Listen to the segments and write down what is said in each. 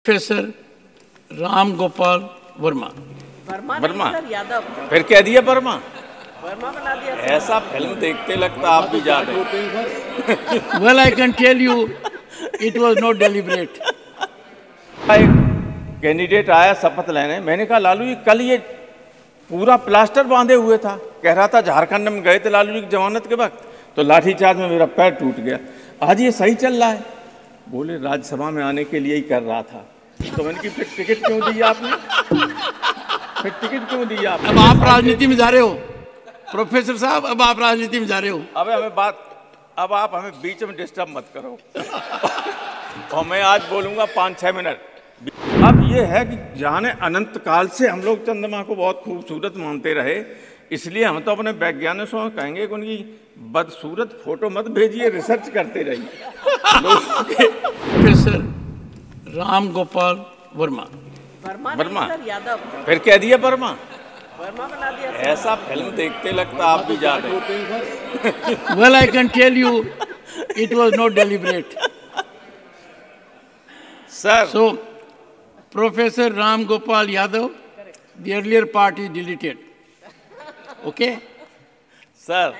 Professor Ram Gopal Varma. Varma फिर कह दिया वर्मा बना दिया। ऐसा फिल्म देखते लगता आप भी जा रहे। Well, I can tell you, it was not deliberate. एक कैंडिडेट आया शपथ लेने, मैंने कहा लालू जी कल ये पूरा प्लास्टर बांधे हुए था, कह रहा था झारखंड में गए थे लालू जी की जमानत के वक्त तो लाठीचार्ज में मेरा पैर टूट गया, आज ये सही चल रहा है। बोले राज्यसभा में आने के लिए ही कर रहा था। तो मैंने की फिर टिकट क्यों दी आपने, फिर टिकट क्यों दी आपने? अब आप राजनीति में जा रहे हो प्रोफेसर साहब, अब आप राजनीति में जा रहे हो। अब आप हमें बीच में डिस्टर्ब मत करो। और मैं आज बोलूंगा 5-6 मिनट। अब ये है कि जाने अनंत काल से हम लोग चंद्रमा को बहुत खूबसूरत मानते रहे, इसलिए हम तो अपने वैज्ञानिकों को कहेंगे कि उनकी बदसूरत फोटो मत भेजिए, रिसर्च करते रहिए। प्रोफेसर राम गोपाल वर्मा। वर्मा फिर कह दिया वर्मा बना दिया। ऐसा फिल्म देखते लगता आप भी जा रहे। Well, I can tell you, it was not deliberate. Sir. So, Professor Ram Gopal Yadav, the earlier part is deleted. Okay? Sir,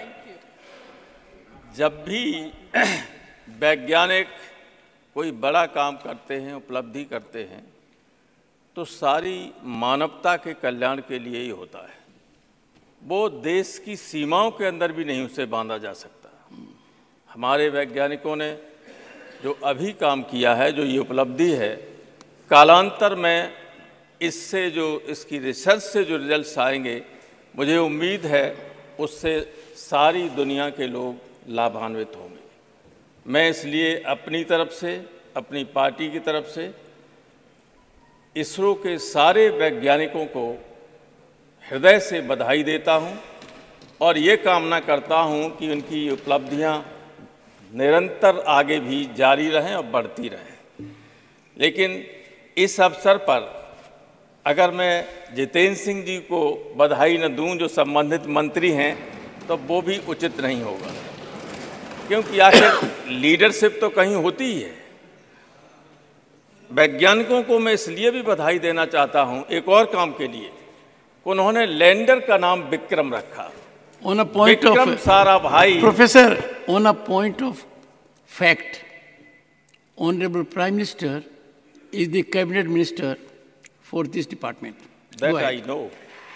जब भी वैज्ञानिक कोई बड़ा काम करते हैं, उपलब्धि करते हैं, तो सारी मानवता के कल्याण के लिए ही होता है। वो देश की सीमाओं के अंदर भी नहीं उसे बांधा जा सकता। हमारे वैज्ञानिकों ने जो अभी काम किया है, जो ये उपलब्धि है, कालांतर में इससे जो इसकी रिसर्च से जो रिजल्ट्स आएंगे, मुझे उम्मीद है उससे सारी दुनिया के लोग लाभान्वित होंगे। मैं इसलिए अपनी तरफ से, अपनी पार्टी की तरफ से इसरो के सारे वैज्ञानिकों को हृदय से बधाई देता हूं और ये कामना करता हूं कि उनकी उपलब्धियां निरंतर आगे भी जारी रहें और बढ़ती रहें। लेकिन इस अवसर पर अगर मैं जितेंद्र सिंह जी को बधाई न दूं जो संबंधित मंत्री हैं, तो वो भी उचित नहीं होगा, क्योंकि आखिर लीडरशिप तो कहीं होती ही है। वैज्ञानिकों को मैं इसलिए भी बधाई देना चाहता हूं एक और काम के लिए, उन्होंने लैंडर का नाम विक्रम रखा। On a point Vikram of Sarabhai. Professor, on a point of fact, Honorable Prime Minister is the cabinet minister for this department. That Go I ahead. know.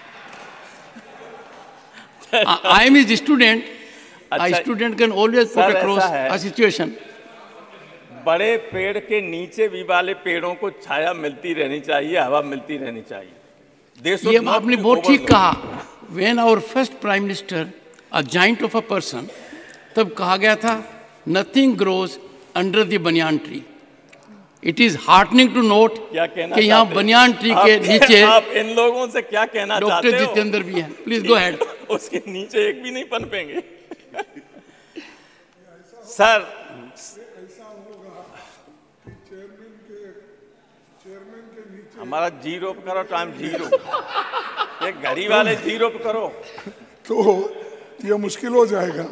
I am his student. A अच्छा, student can always put sir, across ऐसा है। a situation. बड़े पेड़ के नीचे भी वाले पेड़ों को छाया मिलती रहनी चाहिए, हवा मिलती रहनी चाहिए। ये आपने बहुत ठीक कहा। When our first Prime Minister, a giant of a person, तब कहा गया था, nothing grows under the banyan tree. It is heartening to note कि यहाँ बनियान ट्री के नीचे आप इन लोगों से क्या कहना चाहते हो? डॉक्टर जितेंद्र भी हैं। Please go ahead. उसके नीचे एक भी नहीं पनपेंगे। सर, हमारा जीरो पे करो, टाइम जीरो। ये घड़ी वाले जीरो पे करो तो ये मुश्किल हो जाएगा।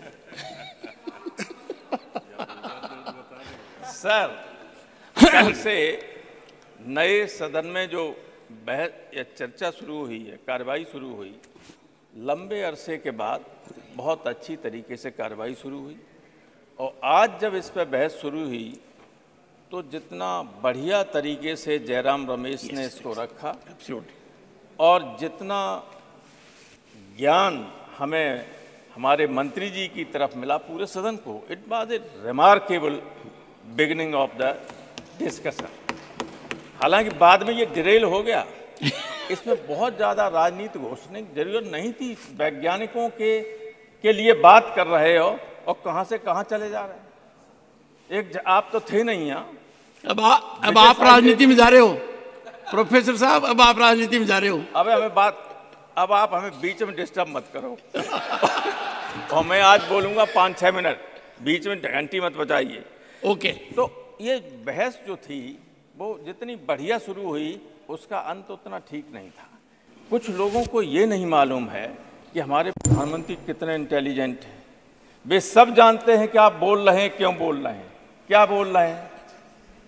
सर, कल से नए सदन में जो बहस या चर्चा शुरू हुई है, कार्रवाई शुरू हुई, लंबे अरसे के बाद बहुत अच्छी तरीके से कार्रवाई शुरू हुई। और आज जब इस पर बहस शुरू हुई तो जितना बढ़िया तरीके से जयराम रमेश ने इसको रखा और जितना ज्ञान हमें हमारे मंत्री जी की तरफ मिला पूरे सदन को, it was a remarkable beginning of the discussion. हालांकि बाद में ये डिरेल हो गया, इसमें बहुत ज़्यादा राजनीति घोषणे की जरूरत नहीं थी। वैज्ञानिकों के लिए बात कर रहे हो और कहाँ से कहाँ चले जा रहे हैं। आप तो थे नहीं यहाँ। अब आप राजनीति में जा रहे हो प्रोफेसर साहब, अब आप राजनीति में जा रहे हो। अब आप हमें बीच में डिस्टर्ब मत करो। और मैं आज बोलूंगा 5-6 मिनट, बीच में घंटी मत बजाइए। ओके। तो ये बहस जो थी वो जितनी बढ़िया शुरू हुई, उसका अंत उतना ठीक नहीं था। कुछ लोगों को ये नहीं मालूम है कि हमारे प्रधानमंत्री कितने इंटेलिजेंट हैं। वे सब जानते हैं कि आप बोल रहे हैं, क्यों बोल रहे हैं, क्या बोल रहे हैं।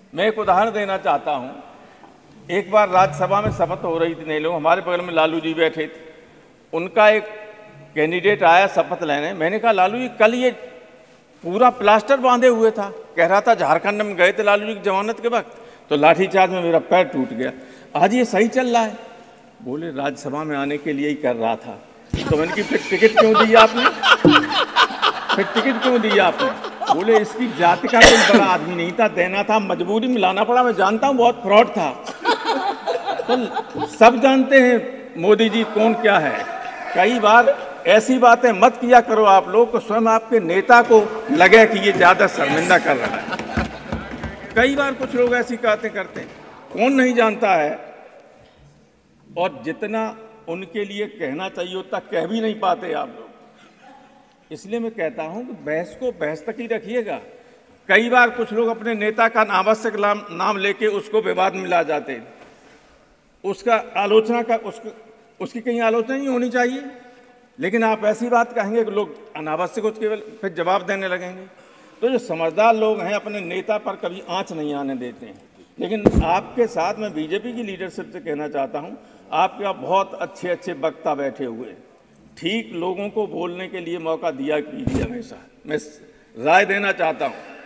मैं एक उदाहरण देना चाहता हूं। एक बार राज्यसभा में शपथ हो रही थी, नहीं लोग, हमारे बगल में लालू जी बैठे थे। उनका एक कैंडिडेट आया शपथ लेने। मैंने कहा लालू जी कल ये पूरा प्लास्टर बांधे हुए था, कह रहा था झारखंड में गए थे लालू जी की जमानत के वक्त, तो लाठीचार्ज में मेरा पैर टूट गया। आज ये सही चल रहा है। बोले राज्यसभा में आने के लिए ही कर रहा था। तो मैंने कि फिर टिकट क्यों दी आपने? फिर टिकट क्यों दी आपने? बोले इसकी जाति का कोई बड़ा आदमी नहीं था, देना था, मजबूरी में लाना पड़ा। मैं जानता हूं बहुत फ्रॉड था। तो सब जानते हैं मोदी जी कौन क्या है। कई बार ऐसी बातें मत किया करो आप लोग को स्वयं आपके नेता को लगे कि ये ज्यादा शर्मिंदा कर रहा है। कई बार कुछ लोग ऐसी बातें करते हैं, कौन नहीं जानता है, और जितना उनके लिए कहना चाहिए उतना कह भी नहीं पाते आप लोग। इसलिए मैं कहता हूं कि बहस को बहस तक ही रखिएगा। कई बार कुछ लोग अपने नेता का अनावश्यक नाम लेके उसको विवाद में ला जाते हैं। उसका आलोचना का उसकी कहीं आलोचना नहीं होनी चाहिए, लेकिन आप ऐसी बात कहेंगे कि लोग अनावश्यक उसके फिर जवाब देने लगेंगे। तो जो समझदार लोग हैं अपने नेता पर कभी आंच नहीं आने देते हैं। लेकिन आपके साथ मैं बीजेपी की लीडरशिप से कहना चाहता हूं, आपके यहाँ बहुत अच्छे अच्छे वक्ता बैठे हुए हैं, ठीक लोगों को बोलने के लिए मौका दिया कीजिए हमेशा। मैं राय देना चाहता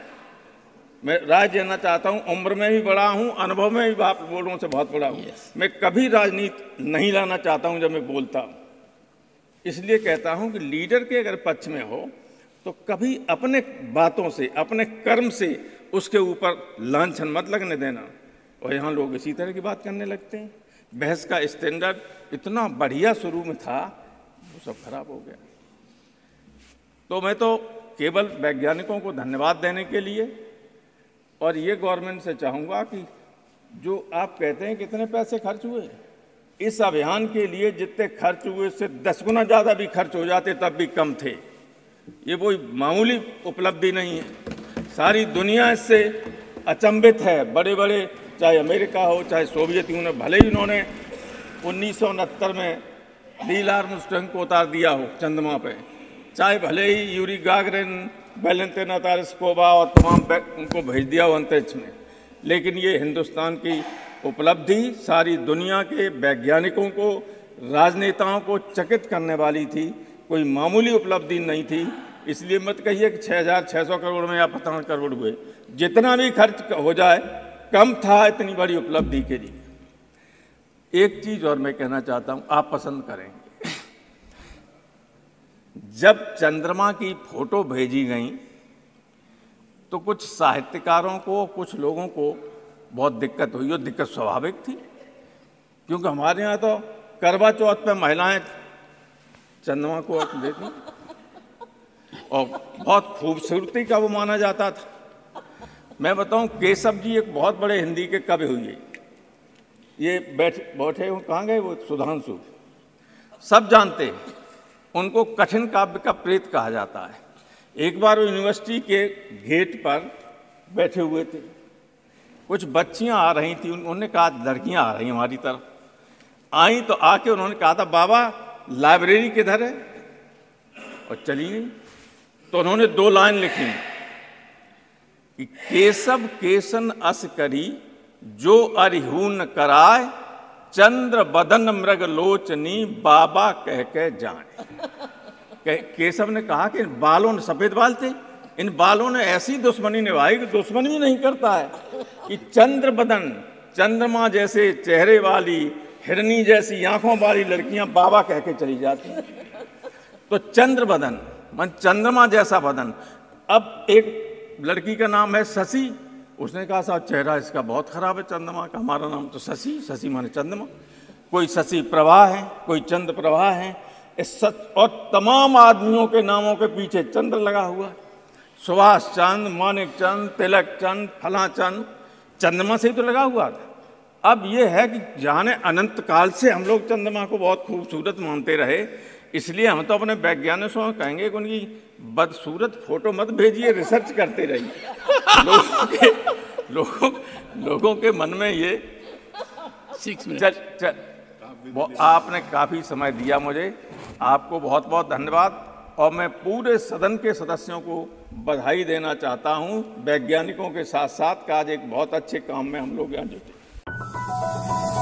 हूं, उम्र में भी बड़ा हूं, अनुभव में भी आप लोगों से बहुत बड़ा हूं। मैं कभी राजनीति नहीं लाना चाहता हूं जब मैं बोलता हूं। इसलिए कहता हूं कि लीडर के अगर पक्ष में हो तो कभी अपने बातों से, अपने कर्म से उसके ऊपर लांछन मत लगने देना। और यहाँ लोग इसी तरह की बात करने लगते हैं। बहस का स्टैंडर्ड इतना बढ़िया शुरू में था, वो सब खराब हो गया। तो मैं तो केवल वैज्ञानिकों को धन्यवाद देने के लिए और ये गवर्नमेंट से चाहूँगा कि जो आप कहते हैं कितने पैसे खर्च हुए, इस अभियान के लिए जितने खर्च हुए उससे 10 गुना ज़्यादा भी खर्च हो जाते तब भी कम थे। ये कोई मामूली उपलब्धि नहीं है। सारी दुनिया इससे अचंभित है। बड़े बड़े चाहे अमेरिका हो चाहे सोवियत यूनियन, भले ही उन्होंने 1969 में नील आर्मस्ट्रांग को उतार दिया हो चंद्रमा पे, चाहे भले ही यूरी गागरिन, वैलेंटिना तारस्कोवा और तमाम उनको भेज दिया हो अंतरिक्ष में, लेकिन ये हिंदुस्तान की उपलब्धि सारी दुनिया के वैज्ञानिकों को, राजनेताओं को चकित करने वाली थी। कोई मामूली उपलब्धि नहीं थी। इसलिए मत कहिए कि 6,600 करोड़ में या 55 करोड़ हुए। जितना भी खर्च हो जाए कम था इतनी बड़ी उपलब्धि के लिए। एक चीज और मैं कहना चाहता हूं, आप पसंद करेंगे, जब चंद्रमा की फोटो भेजी गई तो कुछ साहित्यकारों को, कुछ लोगों को बहुत दिक्कत हुई। और दिक्कत स्वाभाविक थी, क्योंकि हमारे यहाँ तो करवा चौथ पे महिलाएं चंद्रमा को देखी और बहुत खूबसूरती का वो माना जाता था। मैं बताऊं, केशव जी एक बहुत बड़े हिंदी के कवि हुए, ये बैठे हुए कहाँ गए, वो सुधांशु, सब जानते हैं उनको कठिन काव्य का प्रेत कहा जाता है। एक बार वो यूनिवर्सिटी के गेट पर बैठे हुए थे, कुछ बच्चियां आ रही थी, उन्होंने कहा लड़कियां आ रही हमारी तरफ आई, तो आके उन्होंने कहा था बाबा लाइब्रेरी किधर है, और चली गई। तो उन्होंने 2 लाइन लिखी कि केशव केसन अस करी जो अरिहून कराए, चंद्र बदन मृग लोचनी बाबा कह के जाने। केशव ने कहा कि इन बालों ने, सफेद बाल थे, इन बालों ने ऐसी दुश्मनी निभाई कि दुश्मन भी नहीं करता है कि चंद्र बदन, चंद्रमा जैसे चेहरे वाली, हिरनी जैसी आंखों वाली लड़कियां बाबा कह के चली जाती हैं। तो चंद्र बदन मन चंद्रमा जैसा बदन। अब एक लड़की का नाम है शशि, उसने कहा साहब चेहरा इसका बहुत खराब है चंद्रमा का, हमारा नाम तो शशि, शशि माने चंद्रमा। कोई शशि प्रभा है, कोई चंद्र प्रभा है, और तमाम आदमियों के नामों के पीछे चंद्र लगा हुआ। सुभाष चंद्र, मानिक चंद्र, तिलक चंद्र, फला चंद्र, चंद्रमा से ही तो लगा हुआ था। अब ये है कि जाने अनंत काल से हम लोग चंद्रमा को बहुत खूबसूरत मानते रहे, इसलिए हम तो अपने वैज्ञानिकों से कहेंगे कि उनकी बदसूरत फोटो मत भेजिए, रिसर्च करते रहिए। लोगों के मन में ये 6 मिनट आपने काफी समय दिया मुझे, आपको बहुत बहुत धन्यवाद। और मैं पूरे सदन के सदस्यों को बधाई देना चाहता हूं वैज्ञानिकों के साथ साथ, आज एक बहुत अच्छे काम में हम लोग यहाँ जुटे।